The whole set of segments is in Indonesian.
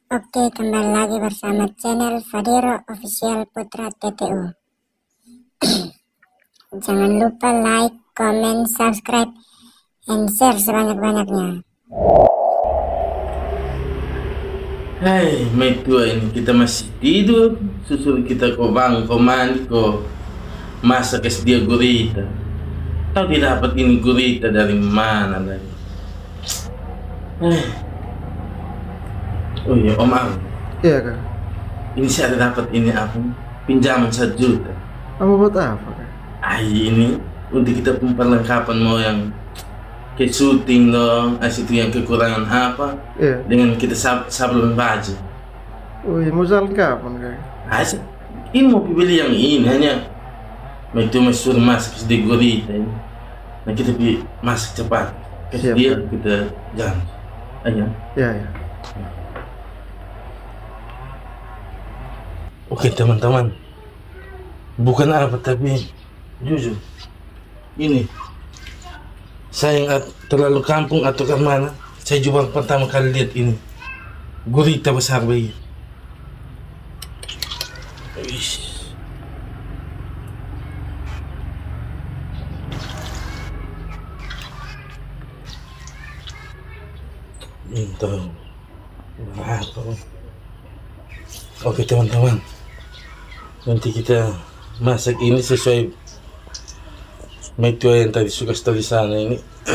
Oke, kembali lagi bersama channel Fadiro Official Putra TTU. Jangan lupa like, comment, subscribe, and share sebanyak-banyaknya. Hai, mai tua ini kita masih tidur, susul kita ko bang, ko mandi, ko masak es dia gurita. Tahu dia dapat ini gurita dari mana dari? Oh iya, Om Ang. Iya kak. Ini saya dapat ini apa? Pinjaman 1 juta. Kamu buat apa kak? Ini untuk kita perlengkapan mau yang kayak syuting dong, itu yang kekurangan apa? Iya. Dengan kita sablon baju. Oh iya, mau jalan kapan kak? Ini mau beli yang ini hanya. Itu suruh masak di gurita ini. Nah kita pilih masak cepat. Kasih dia kita jalan. Ayo. Iya. Oke teman-teman, bukan apa tapi jujur ini saya yang terlalu kampung atau ke mana, saya juga pertama kali lihat ini gurita besar begini. Tahu berapa? Oke teman-teman, nanti kita masak ini sesuai metode yang tadi suka di sana ini.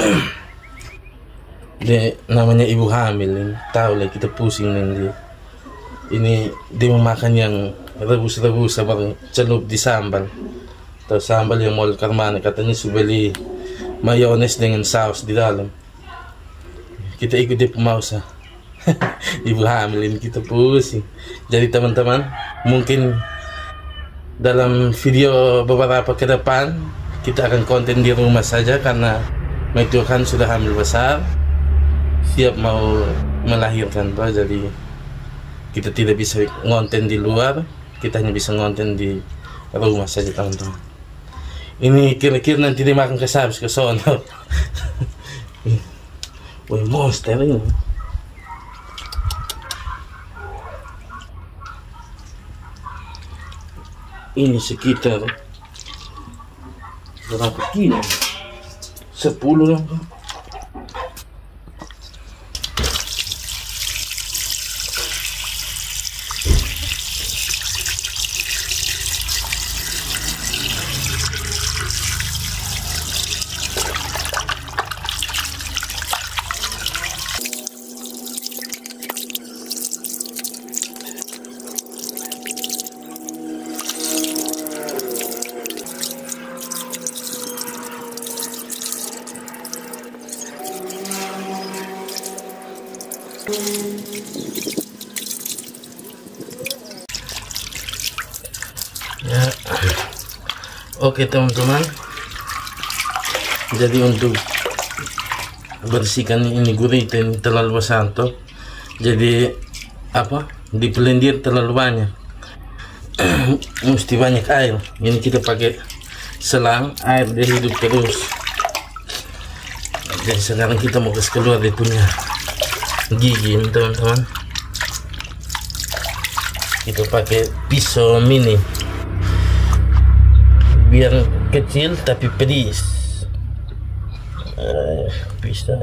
Dia namanya ibu hamil ini, tahu lah kita pusing dengan dia. Ini dia memakan yang rebus-rebus sama celup di sambal. Atau sambal yang mall Karmana, katanya sudah beli mayones dengan saus di dalam. Kita ikut dia pemausa. Ibu hamil ini kita pusing. Jadi teman-teman, mungkin dalam video beberapa ke depan kita akan konten di rumah saja karena Metu kan sudah hamil besar, siap mau melahirkan, jadi kita tidak bisa ngonten di luar, kita hanya bisa ngonten di rumah saja teman-teman. Ini kira-kira nanti dimakan ke sabs ke sono. Wah, monster ini. Ini sekitar berapa kilo? 10 lah. Ya, oke teman-teman. Jadi untuk bersihkan ini gurita ini terlalu besar toh. Jadi apa? Di blender terlalu banyak. Mesti banyak air. Ini kita pakai selang air dia hidup terus. Jadi sekarang kita mau kasih keluar dia punya gigi teman-teman. Kita pakai pisau mini biar kecil tapi pedis. Pisau.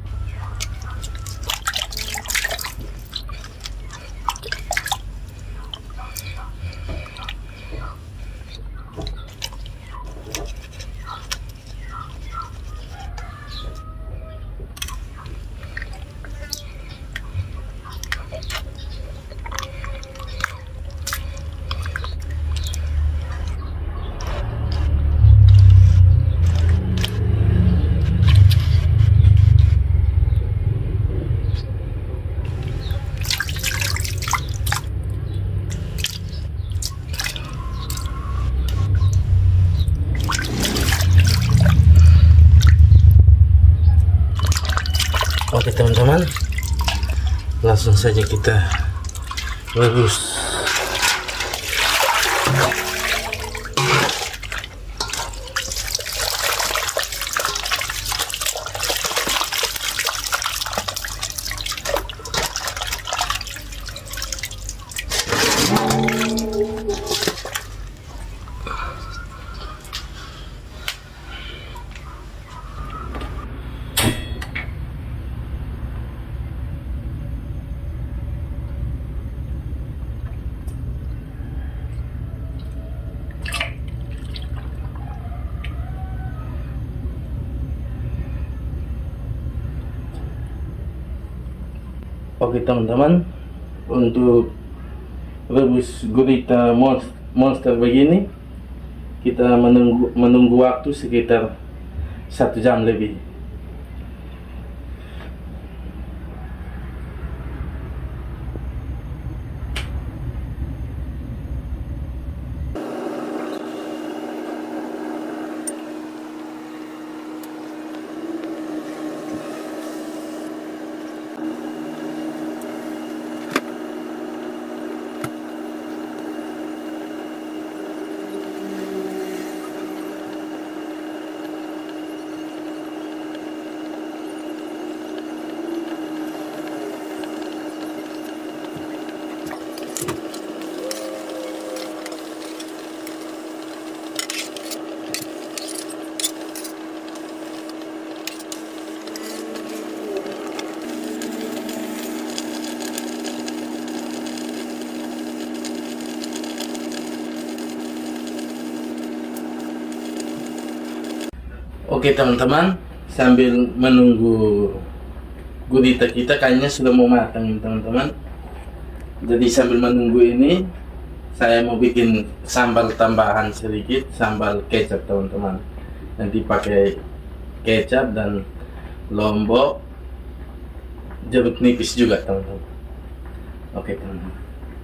Oke teman-teman, langsung saja kita rebus. Oke teman-teman, untuk rebus gurita monster begini kita menunggu waktu sekitar 1 jam lebih. Oke teman-teman, sambil menunggu gurita kita kayaknya sudah mau matang teman-teman. Jadi sambil menunggu ini saya mau bikin sambal tambahan sedikit, sambal kecap teman-teman. Nanti pakai kecap dan lombok, jeruk nipis juga teman-teman. Oke teman-teman.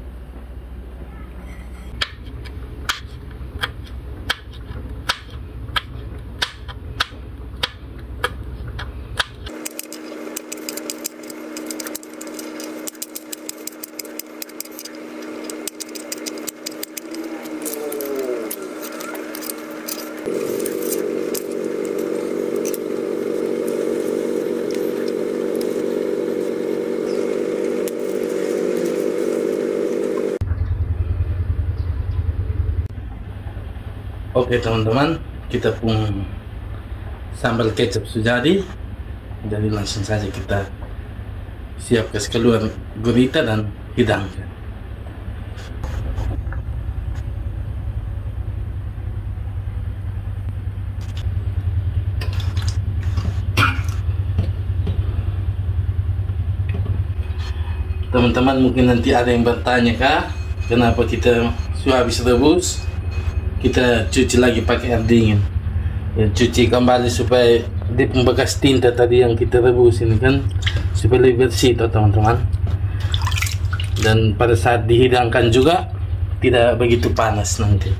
Oke teman-teman, kita pun sambal kecap sudah jadi langsung saja kita siapkan keluar gurita dan hidangkan. Teman-teman mungkin nanti ada yang bertanya kah, kenapa kita sudah habis rebus kita cuci lagi pakai air dingin ya, cuci kembali supaya di bekas tinta tadi yang kita rebus ini kan supaya lebih bersih teman-teman, dan pada saat dihidangkan juga tidak begitu panas nanti.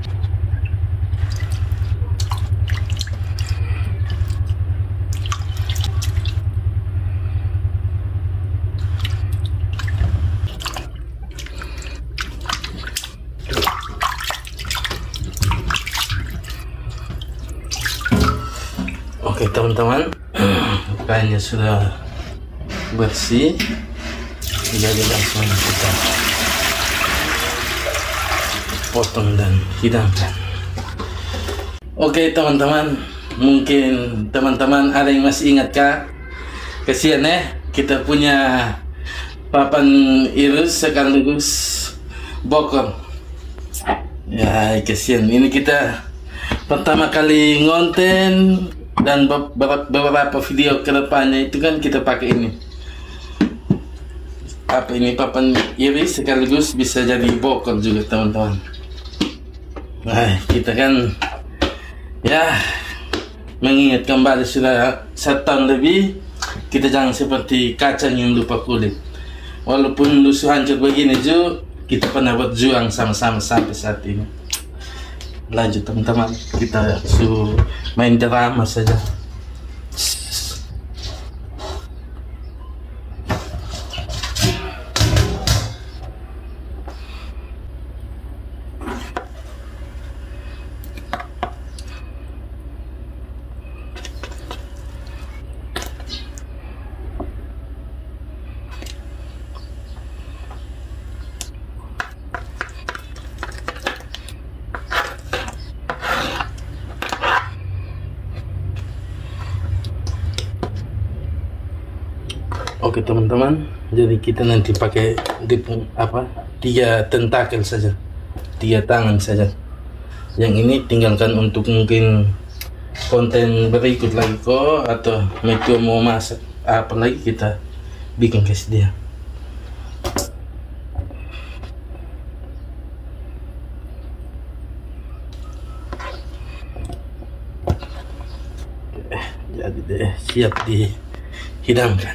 Oke teman-teman, kayaknya sudah bersih, jadi langsung kita potong dan hidangkan. Oke teman-teman, mungkin teman-teman ada yang masih ingat kah? Kasihan kita punya papan iris sekaligus bokor. Ya kasihan, ini kita pertama kali ngonten dan beberapa video kedepannya itu kan kita pakai ini papan iris sekaligus bisa jadi bokor juga teman-teman. Nah kita kan ya mengingat kembali sudah 1 tahun lebih, kita jangan seperti kacang yang lupa kulit. Walaupun lusuh hancur begini juga kita pernah berjuang sama-sama sampai saat ini. Lanjut teman-teman, kita main drama saja. Oke teman-teman, jadi kita nanti pakai 3 tentakel saja, 3 tangan saja. Yang ini tinggalkan untuk mungkin konten berikut lagi kok, atau mereka mau masak apa lagi kita bikin kasih dia. Jadi deh, siap dihidangkan.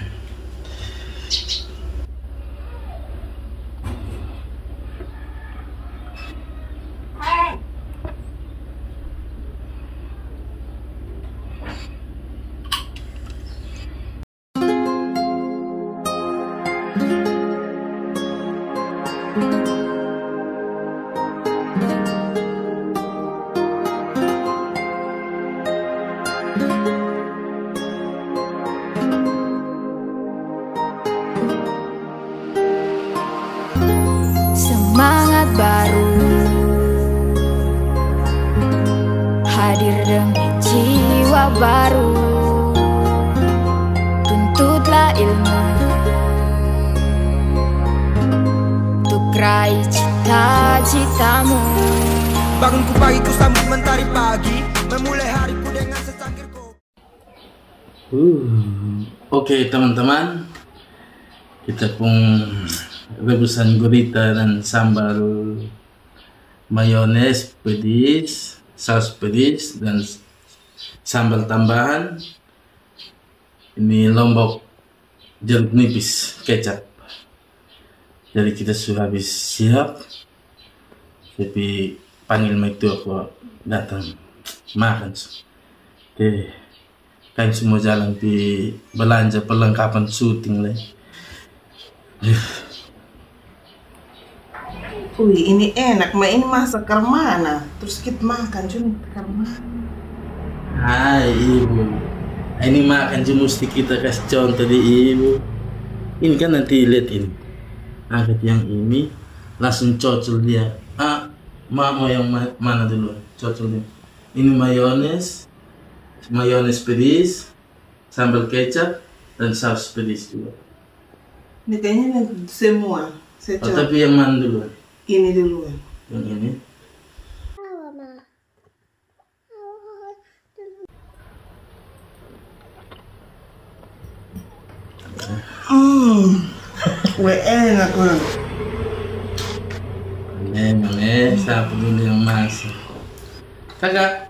Semangat baru hadir dengan jiwa baru, tuntutlah ilmu untuk raih cita-citamu. Bangunku pagi, ku sambut mentari pagi, memulai hariku dengan secangkir kopi. Oke teman-teman, kita pun rebusan gurita dan sambal mayones pedis, saus pedis dan sambal tambahan. Ini lombok jeruk nipis kecap. Jadi kita sudah habis siap. Tapi panggil itu aku datang makan. Oke, kan semua jalan di belanja perlengkapan syuting lah. Wih, ini enak, Mbak. Ini masak ke mana? Terus kita makan, cuma ke mana? Hai ibu, ini makan cuma mesti kita kasih contoh di ibu. Ini kan nanti lihat ini, angkat yang ini, langsung cocol dia. Mau yang mana dulu? Cocol dia. Ini mayones pedis, sambal kecap dan saus pedis juga. Ini kayaknya semua. Tapi yang mana dulu? Ini dulu. Yang ini. Wih, enak banget. Memang siapa dulu yang masak? Kakak.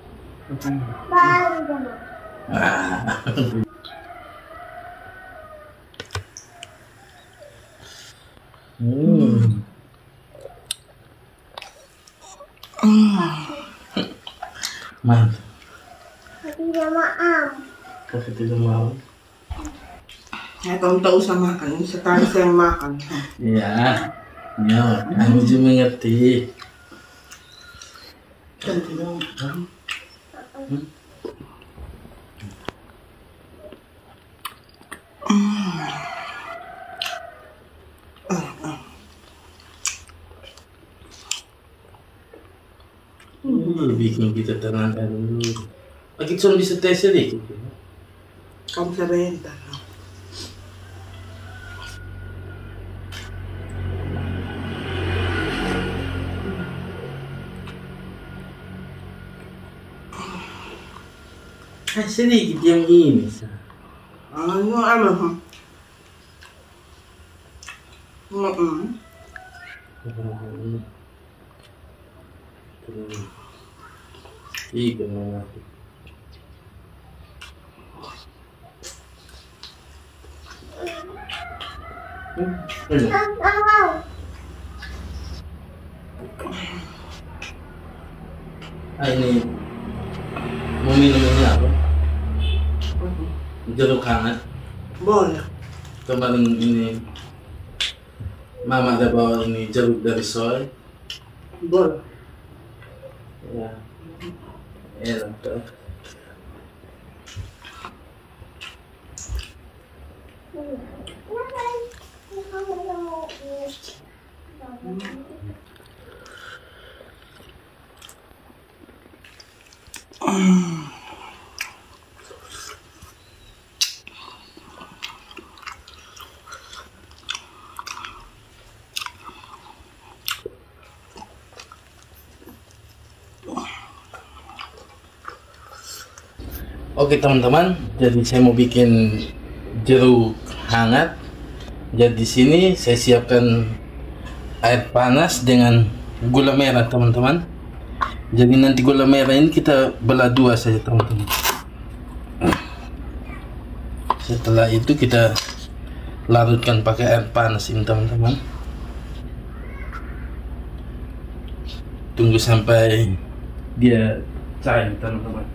Mantap. Tidak maaf. Kakak tidak mau. Ya, kamu tak usah makan. Ini sekali saya makan. Ya, kami juga mengerti. Kan tidak makan. Bikin kita tenang dulu. Lagi cuma bisa tes sedikit. Kamu sebentar. Sedikit yang ini. Ano, ano? Ikan mati. Ini mau minum ini apa? Jeruk hangat. Boleh. Kemarin ini Mama ada bawa ini jeruk dari soy. Boleh. Ya, enak tuh. Oke teman-teman, jadi saya mau bikin jeruk hangat Jadi di sini saya siapkan air panas dengan gula merah, teman-teman. Jadi nanti gula merah ini kita belah dua saja, teman-teman. Setelah itu kita larutkan pakai air panas ini, teman-teman. Tunggu sampai dia cair, teman-teman.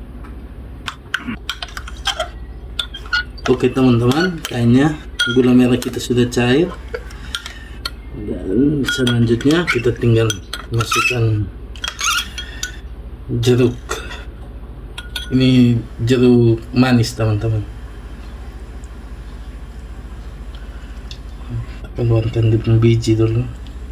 Oke, teman-teman, kayaknya gula merah kita sudah cair. Dan selanjutnya kita tinggal masukkan jeruk. Ini jeruk manis, teman-teman. Keluarkan dari biji dulu.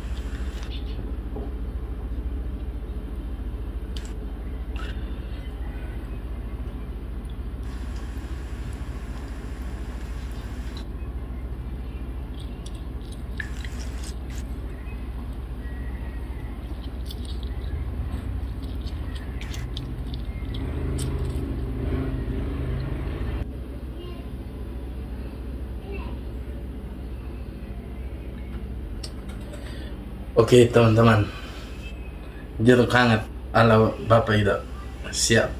Oke, teman-teman, jeruk hangat ala Bapak Ida siap.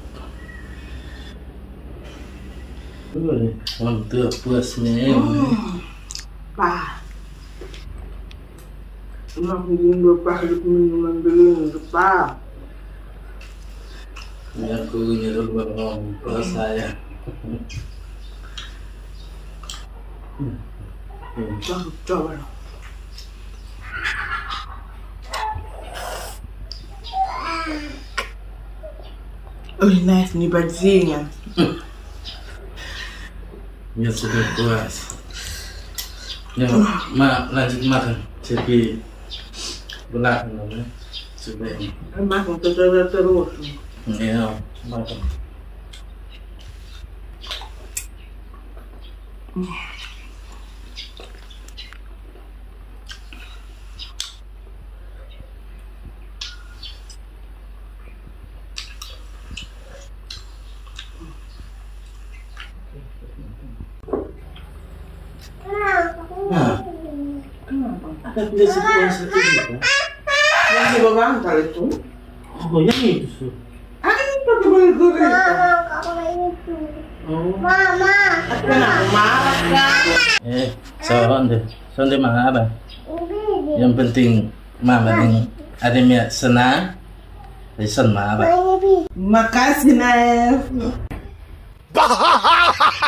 Mantap puasnya. Pak. Emak bumbu hidup minuman dulu, Pak. Ini aku nyuruh ngomong kalau saya. Coba. Oh, nice nih bajinya. Ya sudah puas. Ya, lanjut makan. Jadi belakang namanya. Sudah. Makan terus. Ya, makan. Nah, ada tidak sepuas itu juga? Yang di bantal itu? Oh, yang itu. Itu kembali gurita. Oh. Mama. Kenapa marah kan? Sonde marah. Yang penting mama ini adanya senang, jadi marah. Makasih, Naif.